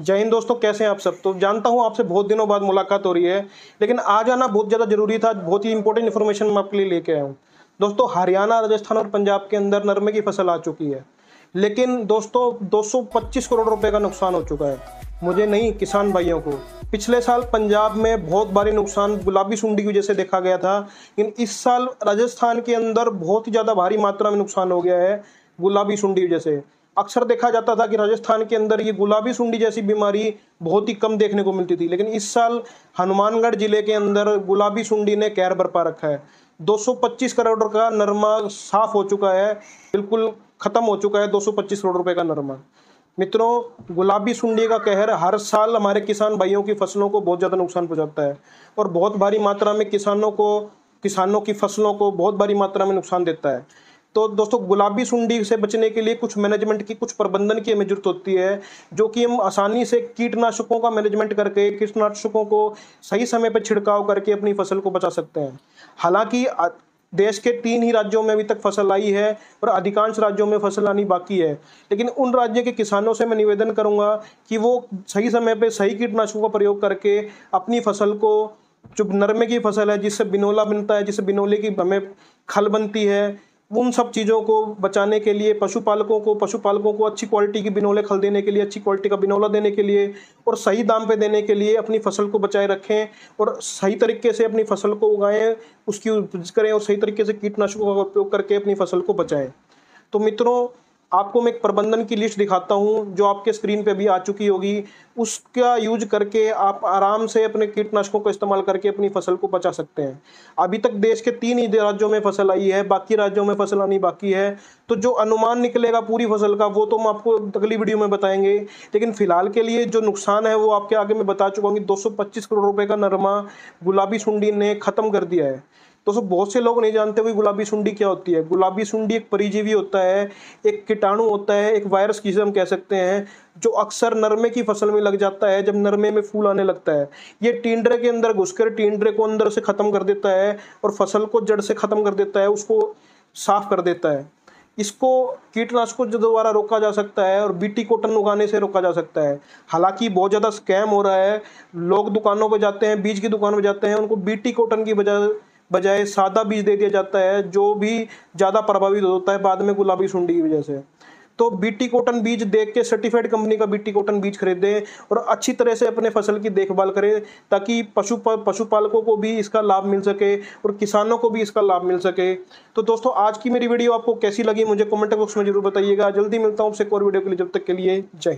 जय हिंद दोस्तों, कैसे हैं आप सब। तो जानता हूं आपसे बहुत दिनों बाद मुलाकात हो रही है, लेकिन आज आना बहुत ज़्यादा जरूरी था। बहुत ही इंपॉर्टेंट इन्फॉर्मेशन मैं आपके लिए लेके आया हूं। दोस्तों, हरियाणा, राजस्थान और पंजाब के अंदर नरमे की फसल आ चुकी है, लेकिन दोस्तों 225 करोड़ रुपए का नुकसान हो चुका है। मुझे नहीं, किसान भाइयों को। पिछले साल पंजाब में बहुत भारी नुकसान गुलाबी सुंडी की वजह से देखा गया था, लेकिन इस साल राजस्थान के अंदर बहुत ही ज़्यादा भारी मात्रा में नुकसान हो गया है गुलाबी सुंडी की वजह से। अक्सर देखा जाता था कि राजस्थान के अंदर ये गुलाबी सुंडी जैसी बीमारी बहुत ही कम देखने को मिलती थी, लेकिन इस साल हनुमानगढ़ जिले के अंदर गुलाबी सुंडी ने कहर बरपा रखा है। 225 करोड़ का नरमा साफ हो चुका है, बिल्कुल खत्म हो चुका है 225 करोड़ रुपए का नरमा। मित्रों, गुलाबी सुंडी का कहर हर साल हमारे किसान भाइयों की फसलों को बहुत ज़्यादा नुकसान पहुंचाता है और बहुत भारी मात्रा में किसानों की फसलों को बहुत भारी मात्रा में नुकसान देता है। तो दोस्तों, गुलाबी सुंडी से बचने के लिए कुछ मैनेजमेंट की, कुछ प्रबंधन की हमें जरूरत होती है, जो कि हम आसानी से कीटनाशकों का मैनेजमेंट करके, कीटनाशकों को सही समय पर छिड़काव करके अपनी फसल को बचा सकते हैं। हालांकि देश के 3 ही राज्यों में अभी तक फसल आई है और अधिकांश राज्यों में फसल आनी बाकी है, लेकिन उन राज्य के किसानों से मैं निवेदन करूंगा कि वो सही समय पे सही कीटनाशकों का प्रयोग करके अपनी फसल को, जो नरमे की फसल है जिससे बिनोला बनता है, जिससे बिनोले की हमें खल बनती है, उन सब चीज़ों को बचाने के लिए पशुपालकों को अच्छी क्वालिटी की बिनोले खल देने के लिए, अच्छी क्वालिटी का बिनोला देने के लिए और सही दाम पे देने के लिए अपनी फसल को बचाए रखें और सही तरीके से अपनी फसल को उगाएं, उसकी उपज करें और सही तरीके से कीटनाशकों का उपयोग करके अपनी फसल को बचाएं। तो मित्रों, आपको मैं एक प्रबंधन की लिस्ट दिखाता हूं जो आपके स्क्रीन पे भी आ चुकी होगी। उसका यूज करके आप आराम से अपने कीटनाशकों का इस्तेमाल करके अपनी फसल को बचा सकते हैं। अभी तक देश के 3 ही राज्यों में फसल आई है, बाकी राज्यों में फसल आनी बाकी है। तो जो अनुमान निकलेगा पूरी फसल का, वो तो हम आपको अगली वीडियो में बताएंगे, लेकिन फिलहाल के लिए जो नुकसान है वो आपके आगे मैं बता चुका हूँ कि 225 करोड़ रुपए का नरमा गुलाबी सुंडी ने खत्म कर दिया है। दोस्तों, बहुत से लोग नहीं जानते हुए गुलाबी सुंडी क्या होती है। गुलाबी सुंडी एक परिजीवी होता है, एक कीटाणु होता है, एक वायरस जिसे हम कह सकते हैं, जो अक्सर नरमे की फसल में लग जाता है जब नरमे में फूल आने लगता है। ये टिंडरे के अंदर घुसकर टिंडरे को अंदर से खत्म कर देता है और फसल को जड़ से खत्म कर देता है, उसको साफ कर देता है। इसको कीटनाशकों के द्वारा रोका जा सकता है और बीटी कॉटन उगाने से रोका जा सकता है। हालांकि बहुत ज़्यादा स्कैम हो रहा है। लोग दुकानों पर जाते हैं, बीज की दुकान पर जाते हैं, उनको बीटी कॉटन की बजाय सादा बीज दे दिया जाता है, जो भी ज़्यादा प्रभावित होता है बाद में गुलाबी सुंडी की वजह से। तो बीटी कॉटन बीज देख के सर्टिफाइड कंपनी का बीटी कॉटन बीज खरीदें और अच्छी तरह से अपने फसल की देखभाल करें, ताकि पशुपालकों को भी इसका लाभ मिल सके और किसानों को भी इसका लाभ मिल सके। तो दोस्तों, आज की मेरी वीडियो आपको कैसी लगी मुझे कमेंट बॉक्स में जरूर बताइएगा। जल्दी मिलता हूँ आपसे एक और वीडियो के लिए, जब तक के लिए जय हिंद।